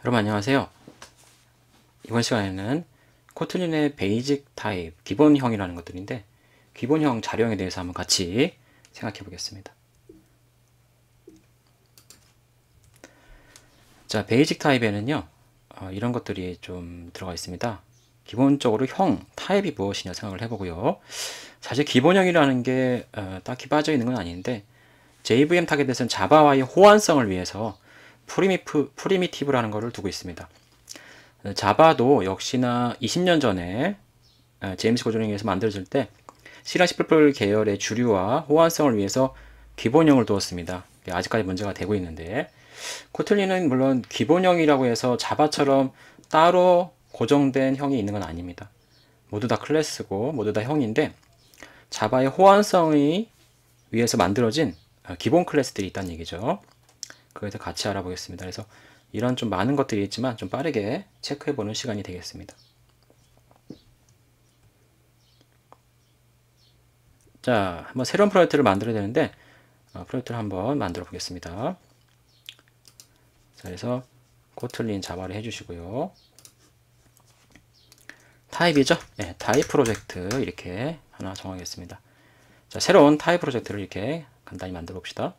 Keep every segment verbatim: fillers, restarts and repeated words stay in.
여러분 안녕하세요. 이번 시간에는 코틀린의 베이직 타입, 기본형이라는 것들인데 기본형 자료형에 대해서 한번 같이 생각해 보겠습니다. 자, 베이직 타입에는요 어, 이런 것들이 좀 들어가 있습니다. 기본적으로 형, 타입이 무엇이냐 생각을 해보고요. 사실 기본형이라는 게 어, 딱히 빠져 있는 건 아닌데 제이브이엠 타겟에서는 자바와의 호환성을 위해서 프리미프, 프리미티브라는 것을 두고 있습니다. 자바도 역시나 이십 년 전에 제임스 고조링에 의해서 만들어질 때 C 랑 씨 플러스 플러스 계열의 주류와 호환성을 위해서 기본형을 두었습니다. 아직까지 문제가 되고 있는데 코틀린은 물론 기본형이라고 해서 자바처럼 따로 고정된 형이 있는 건 아닙니다. 모두 다 클래스고 모두 다 형인데 자바의 호환성이 위해서 만들어진 기본 클래스들이 있다는 얘기죠. 그래서 같이 알아보겠습니다. 그래서 이런 좀 많은 것들이 있지만 좀 빠르게 체크해보는 시간이 되겠습니다. 자, 한번 새로운 프로젝트를 만들어야 되는데 어, 프로젝트를 한번 만들어 보겠습니다. 자, 그래서 코틀린 자바를 해주시고요. 타입이죠? 네, 타입 프로젝트 이렇게 하나 정하겠습니다. 자, 새로운 타입 프로젝트를 이렇게 간단히 만들어 봅시다.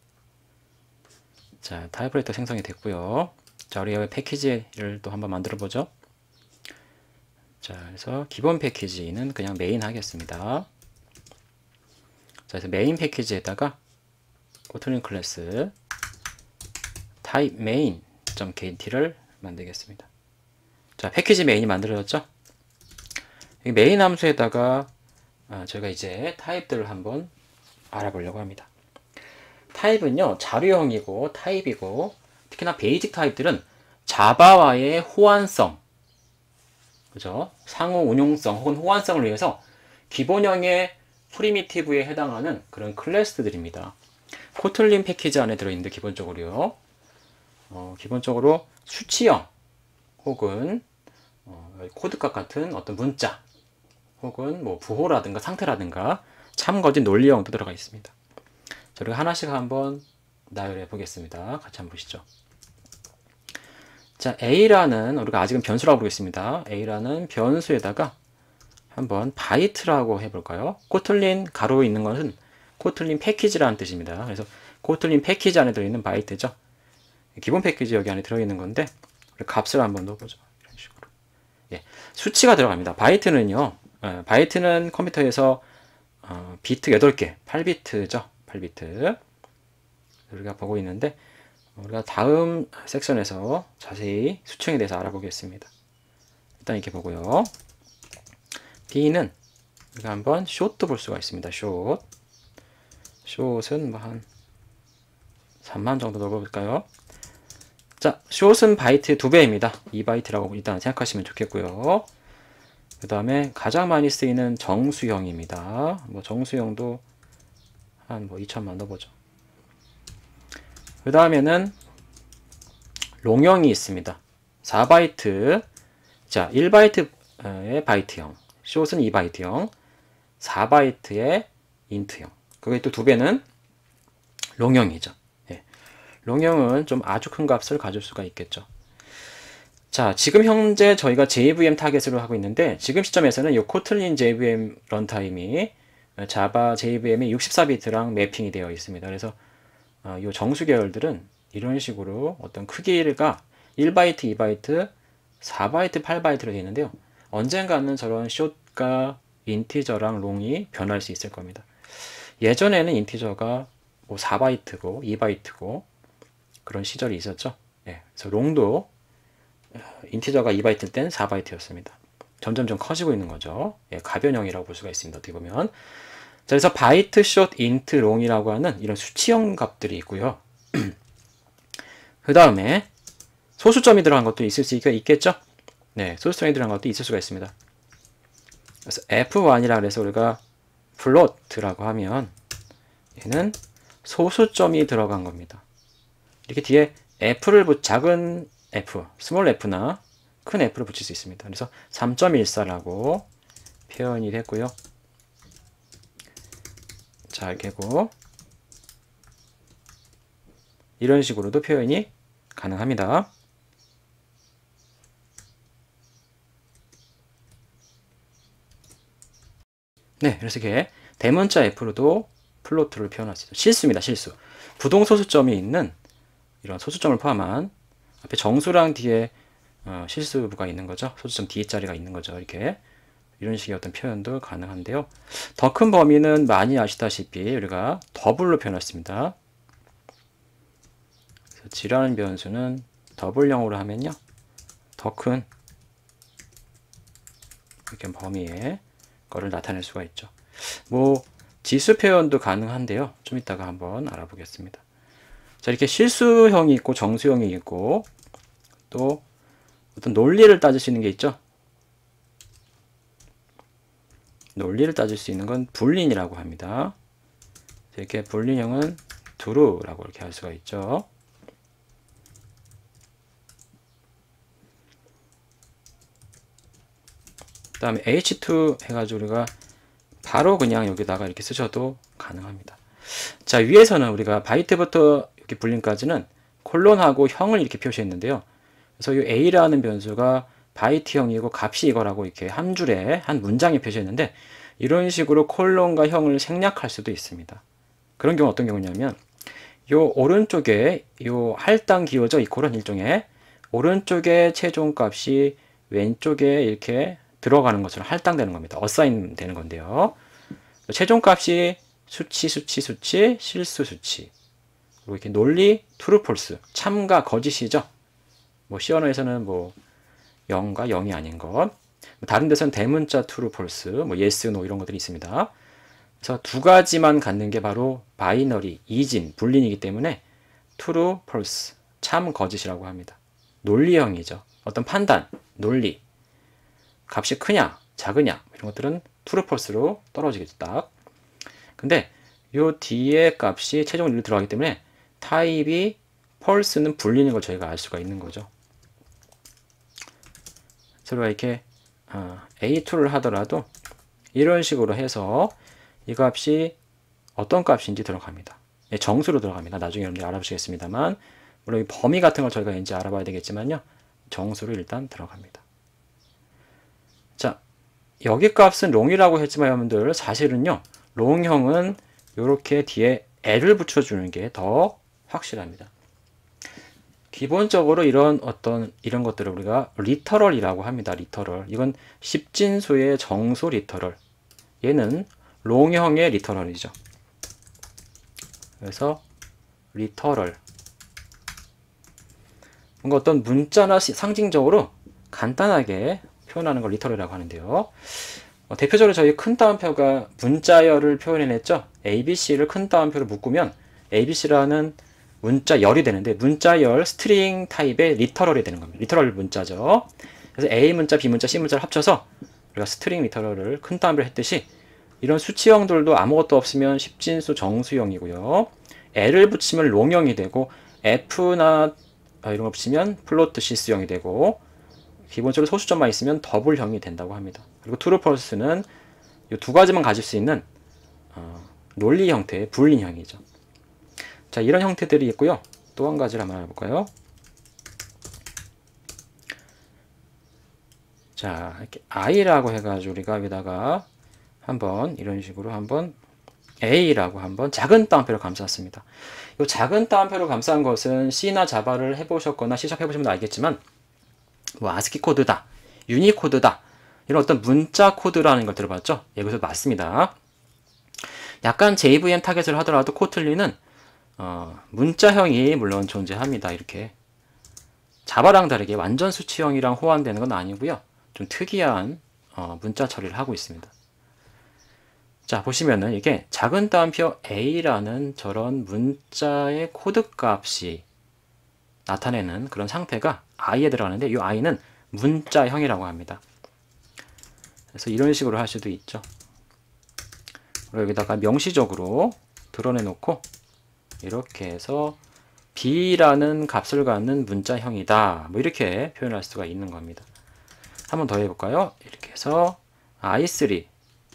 자, 타입 프로젝트 생성이 됐고요. 자, 우리 여기 패키지를 또 한번 만들어 보죠. 자, 그래서 기본 패키지는 그냥 메인 하겠습니다. 자, 그래서 메인 패키지에다가 코틀린 클래스 타입 main.kt를 만들겠습니다. 자, 패키지 메인이 만들어졌죠? 이 메인 함수에다가 아, 저희가 이제 타입들을 한번 알아보려고 합니다. 타입은요, 자료형이고 타입이고 특히나 베이직 타입들은 자바와의 호환성, 그죠? 상호 운용성 혹은 호환성을 위해서 기본형의 프리미티브에 해당하는 그런 클래스들입니다. 코틀린 패키지 안에 들어있는데 기본적으로요. 어, 기본적으로 수치형 혹은 어, 코드값 같은 어떤 문자 혹은 뭐 부호라든가 상태라든가 참거짓 논리형도 들어가 있습니다. 저희가 하나씩 한번 나열해 보겠습니다. 같이 한번 보시죠. 자, A라는 우리가 아직은 변수라고 부르겠습니다. A라는 변수에다가 한번 바이트라고 해볼까요? 코틀린 가로에 있는 것은 코틀린 패키지라는 뜻입니다. 그래서 코틀린 패키지 안에 들어있는 바이트죠. 기본 패키지 여기 안에 들어있는 건데 우리 값을 한번 넣어보죠. 이런 식으로. 예, 수치가 들어갑니다. 바이트는요. 어, 바이트는 컴퓨터에서 어, 비트 여덟 개, 팔 비트죠. 팔 비트. 우리가 보고 있는데 우리가 다음 섹션에서 자세히 수층에 대해서 알아보겠습니다. 일단 이렇게 보고요. B는 우리가 한번 숏도 볼 수가 있습니다. 숏. 숏은 뭐 한 삼만 정도 넣어볼까요? 자, 숏은 바이트 두 배입니다. 이 바이트라고 일단 생각하시면 좋겠고요. 그 다음에 가장 많이 쓰이는 정수형입니다. 뭐 정수형도 한 뭐 이천만 넣어보죠. 그 다음에는 롱형이 있습니다. 사 바이트. 자, 일 바이트의 바이트형. 숏은 이 바이트형. 사 바이트의 인트형. 그게 또 두 배는 롱형이죠. 예. 롱형은 좀 아주 큰 값을 가질 수가 있겠죠. 자, 지금 현재 저희가 제이브이엠 타겟으로 하고 있는데 지금 시점에서는 이 코틀린 제이브이엠 런타임이 자바 제이브이엠의 육십사 비트랑 매핑이 되어 있습니다. 그래서 어, 이 정수 계열들은 이런 식으로 어떤 크기가 일 바이트, 이 바이트, 사 바이트, 팔 바이트로 되어 있는데요. 언젠가는 저런 숏과 인티저랑 롱이 변할 수 있을 겁니다. 예전에는 인티저가 뭐 사 바이트고 이 바이트고 그런 시절이 있었죠. 예, 그래서 롱도 인티저가 이 바이트일 땐 사 바이트였습니다. 점점 좀 커지고 있는 거죠. 예, 가변형이라고 볼 수가 있습니다. 어떻게 보면. 자, 그래서 바이트, 숏, 인트, 롱이라고 하는 이런 수치형 값들이 있고요. 그 다음에 소수점이 들어간 것도 있을 수 있겠죠? 네, 소수점이 들어간 것도 있을 수가 있습니다. 그래서 에프 원이라 그래서 우리가 플롯라고 하면 얘는 소수점이 들어간 겁니다. 이렇게 뒤에 f를 붙, 작은 f, 스몰 f나 큰 f를 붙일 수 있습니다. 그래서 삼 점 일사라고 표현이 됐고요. 자, 이렇게 하고 이런 식으로도 표현이 가능합니다. 네, 그래서 이게 대문자 F로도 플로트를 표현할 수 있어요. 실수입니다, 실수. 부동소수점이 있는 이런 소수점을 포함한 앞에 정수랑 뒤에 어, 실수부가 있는 거죠. 소수점 D자리가 있는 거죠. 이렇게 이런 식의 어떤 표현도 가능한데요. 더 큰 범위는 많이 아시다시피 우리가 더블로 표현했습니다. 그래서 G라는 변수는 더블형으로 하면요, 더 큰 이렇게 범위의 거를 나타낼 수가 있죠. 뭐 지수 표현도 가능한데요. 좀 이따가 한번 알아보겠습니다. 자, 이렇게 실수형이 있고 정수형이 있고 또 어떤 논리를 따질 수 있는 게 있죠. 논리를 따질 수 있는 건 불린이라고 합니다. 이렇게 불린형은 true라고 이렇게 할 수가 있죠. 그 다음에 에이치 투 해가지고 우리가 바로 그냥 여기다가 이렇게 쓰셔도 가능합니다. 자, 위에서는 우리가 바이트부터 이렇게 불린까지는 콜론하고 형을 이렇게 표시했는데요. 그래서 이 A라는 변수가 바이트형이고 값이 이거라고 이렇게 한 줄에 한 문장에 표시했는데, 이런 식으로 콜론과 형을 생략할 수도 있습니다. 그런 경우 어떤 경우냐면 요 오른쪽에 요 할당 기호죠. 이 콜은 일종의 오른쪽에 최종값이 왼쪽에 이렇게 들어가는 것처럼 할당되는 겁니다. 어사인 되는 건데요. 최종값이 수치, 수치, 수치, 실수, 수치. 그리고 이렇게 논리, true, false, 참과 거짓이죠. 뭐 C 언어에서는 뭐 영과 영이 아닌 것. 다른 데서는 대문자 true, false, 뭐 yes, no 이런 것들이 있습니다. 그래서 두 가지만 갖는 게 바로 바이너리, 이진, 불린이기 때문에 true, false, 참, 거짓이라고 합니다. 논리형이죠. 어떤 판단, 논리. 값이 크냐, 작으냐 이런 것들은 true, false로 떨어지겠죠. 딱. 근데 요 뒤에 값이 최종 논리로 들어가기 때문에 타입이 false는 불리는 걸 저희가 알 수가 있는 거죠. 서로 이렇게 에이 투를 하더라도 이런 식으로 해서 이 값이 어떤 값인지 들어갑니다. 정수로 들어갑니다. 나중에 여러분들이 알아보시겠습니다만, 물론 이 범위 같은 걸 저희가 이제 알아봐야 되겠지만요, 정수로 일단 들어갑니다. 자, 여기 값은 롱이라고 했지만 여러분들 사실은요, 롱형은 이렇게 뒤에 L을 붙여주는 게 더 확실합니다. 기본적으로 이런 어떤 이런 것들을 우리가 리터럴이라고 합니다. 리터럴. 이건 십진수의 정수 리터럴. 얘는 롱형의 리터럴이죠. 그래서 리터럴. 뭔가 어떤 문자나 상징적으로 간단하게 표현하는 걸 리터럴이라고 하는데요. 어, 대표적으로 저희 큰 따옴표가 문자열을 표현해냈죠. 에이비씨를 큰 따옴표로 묶으면 에이비씨라는 문자열이 되는데, 문자열 스트링 타입의 리터럴이 되는 겁니다. 리터럴 문자죠. 그래서 A 문자, B 문자, C 문자를 합쳐서 우리가 스트링 리터럴을 큰 따옴표로 했듯이, 이런 수치형들도 아무것도 없으면 십진수 정수형이고요. L을 붙이면 롱형이 되고, F나 이런 거 붙이면 플로트 시스형이 되고, 기본적으로 소수점만 있으면 더블형이 된다고 합니다. 그리고 true, false는 이 두 가지만 가질 수 있는 어, 논리 형태의 불린형이죠. 자, 이런 형태들이 있고요. 또 한 가지를 한번 알아볼까요? 자, 이렇게 i라고 해가지고 우리가 여기다가 한번 이런 식으로 한번 a라고 한번 작은 따옴표를 감쌌습니다. 이 작은 따옴표를 감싼 것은 C나 자바를 해보셨거나 C# 해보시면 알겠지만, 뭐 아스키 코드다, 유니코드다, 이런 어떤 문자 코드라는 걸 들어봤죠? 여기서 맞습니다. 약간 제이브이엠 타겟을 하더라도 코틀린은 어, 문자형이 물론 존재합니다. 이렇게 자바랑 다르게 완전 수치형이랑 호환되는 건 아니고요. 좀 특이한 어, 문자 처리를 하고 있습니다. 자, 보시면은 이게 작은 따옴표 A라는 저런 문자의 코드 값이 나타내는 그런 상태가 i에 들어가는데, 이 i는 문자형이라고 합니다. 그래서 이런 식으로 할 수도 있죠. 그리고 여기다가 명시적으로 드러내 놓고 이렇게 해서 b라는 값을 갖는 문자형이다, 뭐 이렇게 표현할 수가 있는 겁니다. 한번 더 해볼까요? 이렇게 해서 아이 쓰리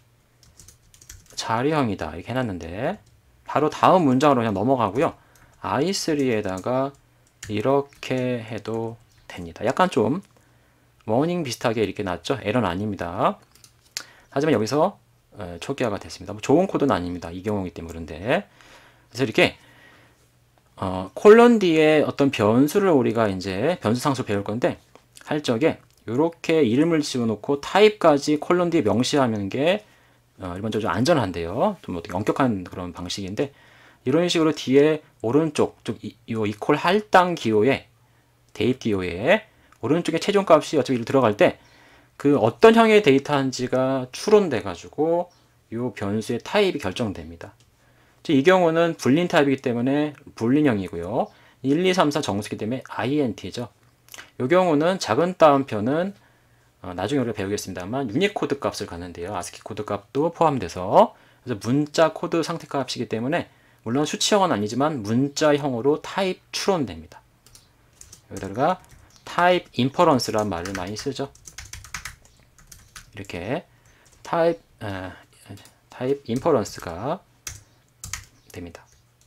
자리형이다 이렇게 해놨는데, 바로 다음 문장으로 그냥 넘어가고요. 아이 쓰리에다가 이렇게 해도 됩니다. 약간 좀 워닝 비슷하게 이렇게 났죠? 에러는 아닙니다. 하지만 여기서 에, 초기화가 됐습니다. 뭐 좋은 코드는 아닙니다. 이 경우이기 때문에 그런데. 그래서 이렇게 어, 콜론 뒤에 어떤 변수를 우리가 이제 변수 상수 배울 건데 할 적에 이렇게 이름을 지어놓고 타입까지 콜론 뒤에 명시하는 게 어, 일반적으로 좀 안전한데요. 좀 어떻게 엄격한 그런 방식인데 이런 식으로 뒤에 오른쪽 쪽 이, 요 이퀄 할당 기호에 데이트 기호에 오른쪽에 최종값이 어차피 들어갈 때 그 어떤 형의 데이터인지가 추론돼 가지고 요 변수의 타입이 결정됩니다. 이 경우는 불린 타입이기 때문에 불린형이고요. 일, 이, 삼, 사 정수기 때문에 아이엔티죠. 이 경우는 작은 따옴표는 어, 나중에 우리가 배우겠습니다만 유니코드 값을 갖는데요. 아스키 코드 값도 포함돼서 그래서 문자 코드 상태 값이기 때문에 물론 수치형은 아니지만 문자형으로 타입 추론됩니다. 여기다가 타입 인퍼런스라는 말을 많이 쓰죠. 이렇게 타입 에, 타입 인퍼런스가 됩니다.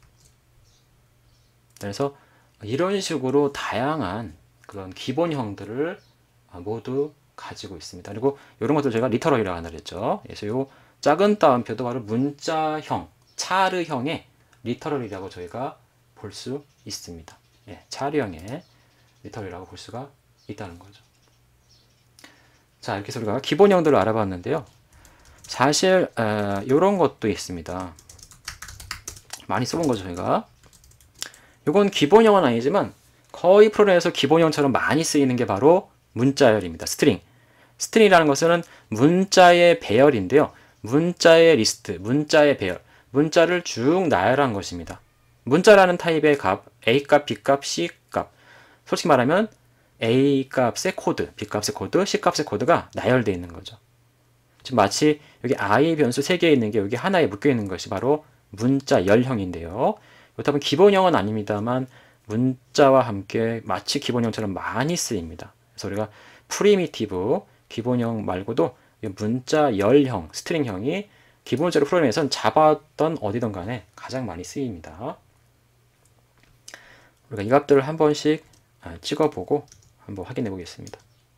그래서 이런 식으로 다양한 그런 기본형들을 모두 가지고 있습니다. 그리고 이런 것들 제가 리터럴이라고 하나 그랬죠. 그래서 요 작은 따옴표도 바로 문자형, 차르형의 리터럴이라고 저희가 볼 수 있습니다. 예, 차르형의 리터럴이라고 볼 수가 있다는 거죠. 자, 이렇게 해서 우리가 기본형들을 알아봤는데요. 사실 어, 이런 것도 있습니다. 많이 써본 거죠, 저희가. 이건 기본형은 아니지만 거의 프로그램에서 기본형처럼 많이 쓰이는 게 바로 문자열입니다. 스트링. 스트링이라는 것은 문자의 배열인데요. 문자의 리스트, 문자의 배열, 문자를 쭉 나열한 것입니다. 문자라는 타입의 값, A값, B값, C값. 솔직히 말하면 A값의 코드, B값의 코드, C값의 코드가 나열되어 있는 거죠. 지금 마치 여기 I 변수 세 개 있는 게 여기 하나에 묶여 있는 것이 바로 문자 열형인데요. 그렇다면 기본형은 아닙니다만 문자와 함께 마치 기본형처럼 많이 쓰입니다. 그래서 우리가 프리미티브 기본형 말고도 문자 열형, 스트링형이 기본적으로 프로그램에서는 잡았던 어디든 간에 가장 많이 쓰입니다. 우리가 이 값들을 한 번씩 찍어보고 한번 확인해 보겠습니다.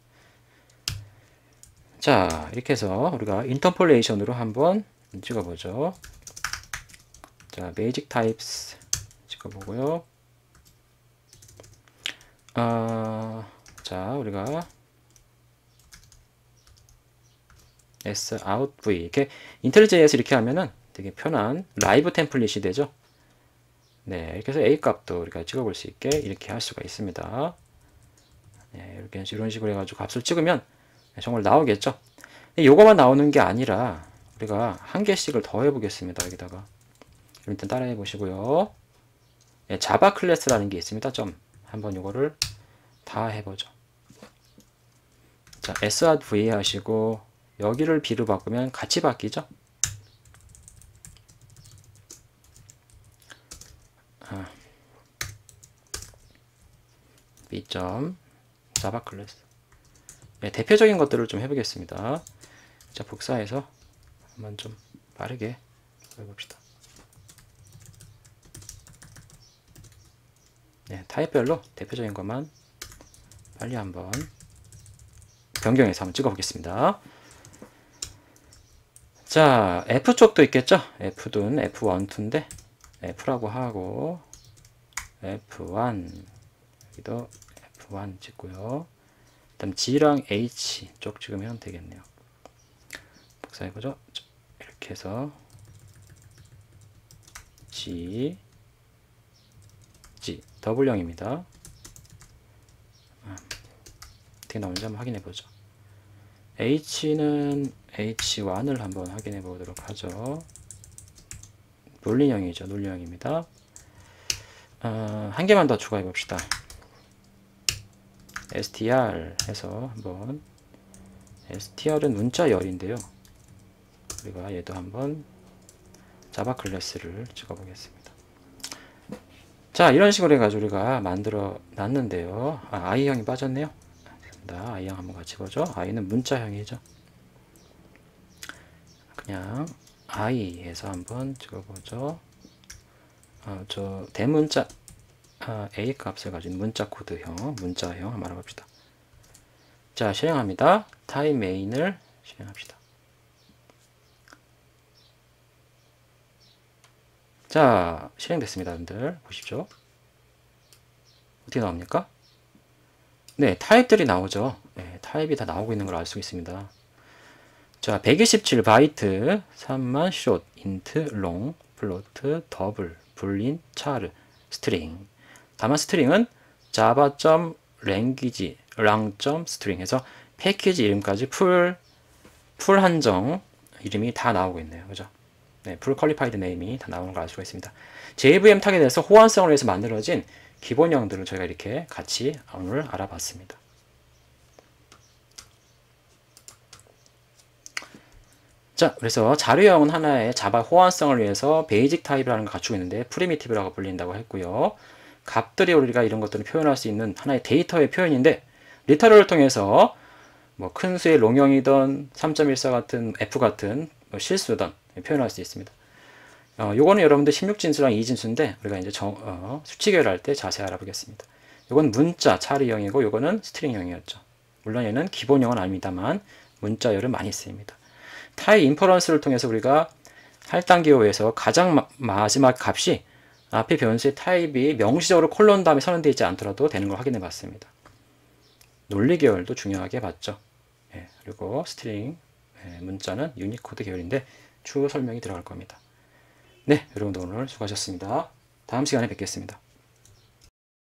자, 이렇게 해서 우리가 인터폴레이션으로 한번 찍어보죠. 자, 베이직 타입스 찍어보고요. 아, 자, 우리가 s out v 이렇게 인텔리제이에스 이렇게 하면은 되게 편한 라이브 템플릿이 되죠. 네, 이렇게 해서 A 값도 우리가 찍어볼 수 있게 이렇게 할 수가 있습니다. 네, 이렇게 이런 식으로 해가지고 값을 찍으면 정말 나오겠죠. 요거만 나오는 게 아니라 우리가 한 개씩을 더 해보겠습니다. 여기다가 일단 따라해 보시고요. 네, 자바 클래스라는 게 있습니다. 점 한번 요거를 다 해보죠. 자, sv 하시고 여기를 b로 바꾸면 같이 바뀌죠. 아, b 점 자바 클래스. 네, 대표적인 것들을 좀 해보겠습니다. 자, 복사해서 한번 좀 빠르게 해봅시다. 네, 타입별로 대표적인 것만 빨리 한번 변경해서 한번 찍어보겠습니다. 자, F 쪽도 있겠죠? F는 에프 원, 이인데 F라고 하고 에프 원 여기도 에프 원 찍고요. 그다음 G랑 H 쪽 찍으면 되겠네요. 복사해보죠. 이렇게 해서 G G 더블형입니다. 어떻게 나오는지 한번 확인해보죠. H는 에이치 원을 한번 확인해 보도록 하죠. 논리형이죠. 논리형입니다. 어, 한 개만 더 추가해 봅시다. 에스티알 해서 한번 에스티알은 문자 열인데요. 우리가 얘도 한번 자바 클래스를 찍어 보겠습니다. 자, 이런 식으로 해가지고 우리가 만들어 놨는데요. 아, I형이 빠졌네요. I형 한번 같이 보죠. I는 문자형이죠. 그냥 I에서 한번 찍어보죠. 어, 저 대문자 아, A 값을 가진 문자 코드형, 문자형 한번 알아봅시다. 자, 실행합니다. 타입 메인을 실행합시다. 자, 실행됐습니다. 여러분들 보십시오. 어떻게 나옵니까? 네, 타입들이 나오죠. 네, 타입이 다 나오고 있는 걸 알 수 있습니다. 자, 백이십칠 바이트, 삼만 숏, 인트, 롱, 플로트, 더블, 불린, 차르, 스트링. 다만 스트링은 java.language, lang.string 해서 패키지 이름까지 풀, 풀 한정 이름이 다 나오고 있네요. 그죠? 네, 풀 퀄리파이드 네임이 다 나오는 걸 알 수가 있습니다. 제이브이엠 타겟에 대해서 호환성을 위해서 만들어진 기본형들을 저희가 이렇게 같이 오늘 알아봤습니다. 자, 그래서 자료형은 하나의 자바 호환성을 위해서 베이직 타입이라는 걸 갖추고 있는데 프리미티브라고 불린다고 했고요. 값들이 우리가 이런 것들을 표현할 수 있는 하나의 데이터의 표현인데 리터럴을 통해서 뭐 큰 수의 롱형이든 삼 점 일사 같은 F 같은 뭐 실수든 표현할 수 있습니다. 어, 요거는 여러분들 십육 진수랑 이 진수인데 우리가 이제 정, 어, 수치계열 할 때 자세히 알아보겠습니다. 요건 문자 차리형이고 요거는 스트링형이었죠. 물론 얘는 기본형은 아닙니다만 문자열은 많이 쓰입니다. 타입 인퍼런스를 통해서 우리가 할당기호에서 가장 마, 마지막 값이 앞에 변수의 타입이 명시적으로 콜론 다음에 선언되어 있지 않더라도 되는 걸 확인해 봤습니다. 논리 계열도 중요하게 봤죠. 예, 그리고 스트링, 예, 문자는 유니코드 계열인데 추후 설명이 들어갈 겁니다. 네, 여러분들 오늘 수고하셨습니다. 다음 시간에 뵙겠습니다.